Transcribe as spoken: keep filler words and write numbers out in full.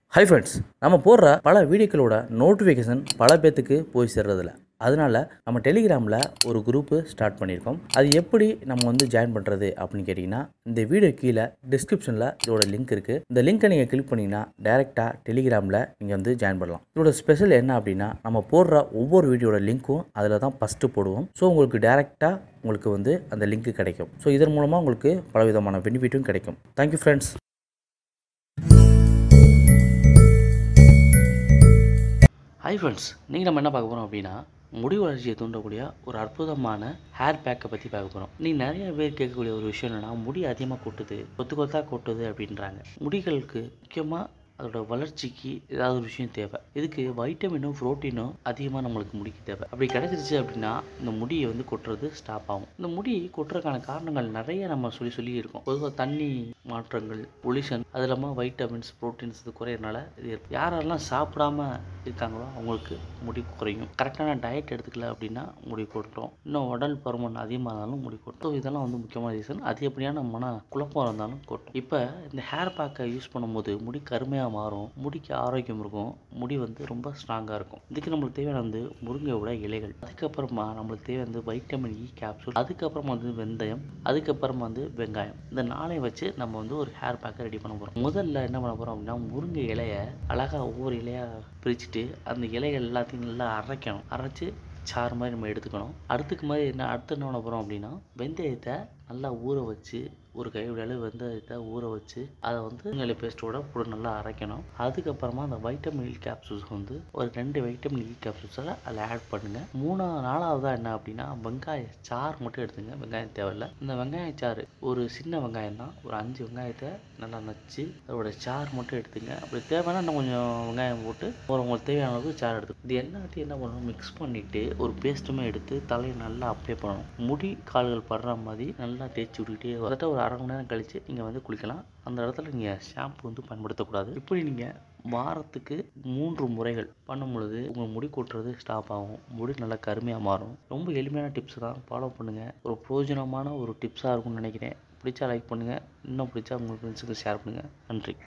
Hi friends, நம்ம போடுற பல வீடியோக்களோட நோட்டிஃபிகேஷன் பல பேத்துக்கு போய் சேர்றதில்ல. அதனால நம்ம டெலிகிராமில் ஒரு குரூப்பு ஸ்டார்ட் பண்ணியிருக்கோம். அது எப்படி நம்ம வந்து ஜாயின் பண்ணுறது அப்படின்னு கேட்டிங்கன்னா, இந்த வீடியோ கீழே டிஸ்கிரிப்ஷனில் இதோட லிங்க் இருக்குது. இந்த லிங்க்கை நீங்கள் கிளிக் பண்ணிங்கன்னா டேரெக்டாக டெலிகிராமில் நீங்கள் வந்து ஜாயின் பண்ணலாம். இதோட ஸ்பெஷல் என்ன அப்படின்னா, நம்ம போடுற ஒவ்வொரு வீடியோட லிங்க்கும் அதில் தான் ஃபஸ்ட்டு போடுவோம். ஸோ உங்களுக்கு டேரெக்டாக உங்களுக்கு வந்து அந்த லிங்க்கு கிடைக்கும். ஸோ இதன் மூலமாக உங்களுக்கு பலவிதமான பெனிஃபிட்டும் கிடைக்கும். Thank you friends. ஹை ஃப்ரெண்ட்ஸ், நீங்கள் நம்ம என்ன பார்க்க போகிறோம் அப்படின்னா, முடி வளர்ச்சியை தூண்டக்கூடிய ஒரு அற்புதமான ஹேர் பேக்கை பற்றி பார்க்க போகிறோம். நீங்கள் நிறைய பேர் கேட்கக்கூடிய ஒரு விஷயம் என்னென்னா, முடி அதிகமாக கொட்டுது, கொத்து கொத்தாக கொட்டுது அப்படின்றாங்க. முடிகளுக்கு முக்கியமாக அதோட வளர்ச்சிக்கு ஏதாவது ஒரு விஷயம் தேவை. இதுக்கு வைட்டமினும் ப்ரோட்டீனும் அதிகமாக நம்மளுக்கு முடிக்கு தேவை. அப்படி கிடைச்சிருச்சு அப்படின்னா இந்த முடியை வந்து கொட்டுறது ஸ்டாப் ஆகும். இந்த முடி கொட்டுறதுக்கான காரணங்கள் நிறைய நம்ம சொல்லி சொல்லி இருக்கோம். பொதுவாக தண்ணி மாற்றங்கள், பொல்யூஷன், அது இல்லாமல் வைட்டமின்ஸ், ப்ரோட்டீன்ஸ் இது குறையிறனால இது யாரெல்லாம் சாப்பிடாம இருக்காங்களோ அவங்களுக்கு முடி குறையும். கரெக்டான டயட் எடுத்துக்கல அப்படின்னா முடி கொட்டும். இன்னும் உடல் பருமன் அதிகமாக இருந்தாலும் முடி கொட்டும். இதெல்லாம் வந்து முக்கியமான ரீசன். அதிகப்படியான மன குழப்பம் இருந்தாலும் கொட்டும். இப்போ இந்த ஹேர் பேக்கை யூஸ் பண்ணும்போது முடி கருமையாக மாறும், முடிக்கு ஆரோக்கியம் இருக்கும், முடி வந்து ரொம்ப ஸ்ட்ராங்காக இருக்கும். இதுக்கு நம்மளுக்கு தேவையான வந்து முருங்கையோட இலைகள், அதுக்கப்புறமா நம்மளுக்கு தேவை வந்து வைட்டமின் இ கேப்சூல், அதுக்கப்புறமா வந்து வெந்தயம், அதுக்கப்புறமா வந்து வெங்காயம். இந்த நாளையும் வச்சு நம்ம வந்து ஒரு ஹேர் பேக்கை ரெடி பண்ண போகிறோம். முதல்ல என்ன பண்ண போகிறோம் அப்படின்னா, முருங்கை இலையை அழகாக ஒவ்வொரு இலையாக பிரிச்சுட்டு அந்த இலைகள் எல்லாத்தையும் நல்லா அரைக்கணும். அரைச்சி சாறு மாதிரி நம்ம எடுத்துக்கணும். அடுத்துக்கு மாதிரி என்ன அடுத்து என்ன பண்ண போகிறோம் அப்படின்னா, வெந்தயத்தை நல்லா ஊற வச்சு ஒரு கைவிட அளவு வெந்தயத்தை ஊற வச்சு அதை வந்து முருங்கை பேஸ்ட்டோட கூட நல்லா அரைக்கணும். அதுக்கப்புறமா அந்த வைட்டமின் இ கேப்சூல்ஸ் வந்து ஒரு ரெண்டு வைட்டமின் இ கேப்சூல்ஸை அதில் ஆட் பண்ணுங்கள். மூணாவது நாலாவதாக என்ன அப்படின்னா, வெங்காய சாறு மட்டும் எடுத்துங்க. வெங்காயம் தேவையில்லை. இந்த வெங்காய சாறு ஒரு சின்ன வெங்காயம் தான், ஒரு அஞ்சு வெங்காயத்தை நல்லா நச்சு அதோட சாறு மட்டும் எடுத்துங்க. அப்படி தேவைன்னா இன்னும் கொஞ்சம் வெங்காயம் போட்டு ஒரு உங்களுக்கு தேவையான அளவுக்கு சாறு எடுத்து இது எல்லாத்தையும் என்ன பண்ணணும், மிக்ஸ் பண்ணிவிட்டு ஒரு பேஸ்ட்டுமே எடுத்து தலையை நல்லா அப்ளை பண்ணணும். முடி கால்கள் படுற மாதிரி நல்லா தேய்ச்சி விட்டுக்கிட்டே வந்துட்டு ஒரு அரை மணி நேரம் கழித்து நீங்கள் வந்து குளிக்கலாம். அந்த இடத்துல நீங்கள் ஷாம்பு வந்து பயன்படுத்தக்கூடாது. இப்படி நீங்கள் வாரத்துக்கு மூன்று முறைகள் பண்ணும் பொழுது உங்கள் முடி கொட்டுறது ஸ்டாப் ஆகும். முடி நல்லா கருமையாக மாறும். ரொம்ப எளிமையான டிப்ஸ் தான், ஃபாலோ பண்ணுங்கள். ஒரு பிரயோஜனமான ஒரு டிப்ஸாக இருக்கும்னு நினைக்கிறேன். பிடிச்சா லைக் பண்ணுங்கள். இன்னும் பிடிச்சா உங்கள் ஃப்ரெண்ட்ஸுக்கு ஷேர் பண்ணுங்கள். நன்றி.